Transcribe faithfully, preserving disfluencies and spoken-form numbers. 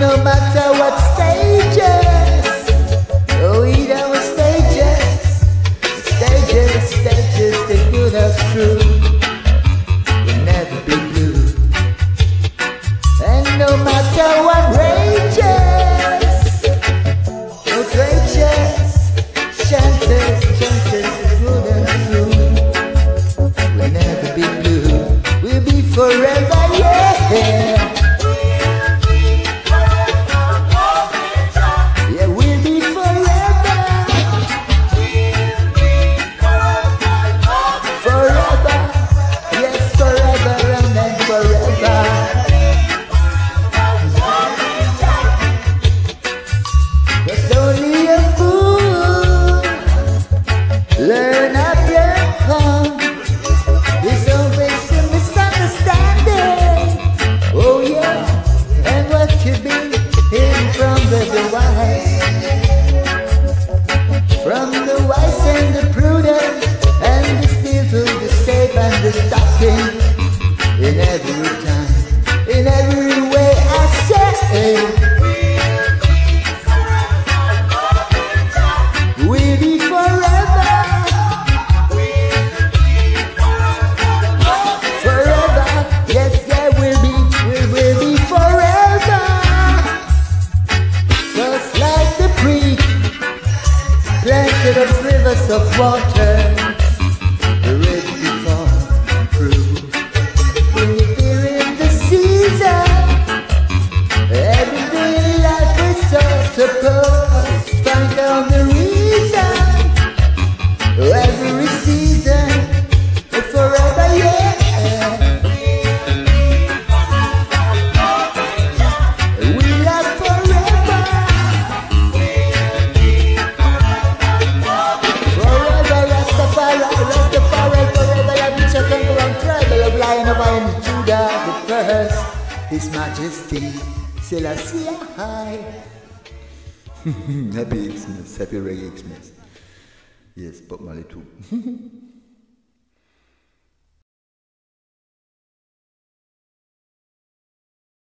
no matter what stages. Oh, we don't stages, stages, stages to put us through. We'll never be blue. And no matter what rages, outrageous, chances, chances to put us through. We'll never be blue. We'll be forever, yeah. Learn up your tongue. There's always a misunderstanding. Oh yeah, and what you been hearing from the wise, from the wise and the prudent, and the skillful, the safe and the stocking. In every time, in every way I say. We'll be forever. Planted of rivers of water, ready to fall through. When you feel in the season, everyday life is so supposed. Find out the reason. Every season is forever, yeah. We love forever. His Majesty Selassie High. Happy Xmas, happy Reggae Xmas. Yes, Bob Marley too.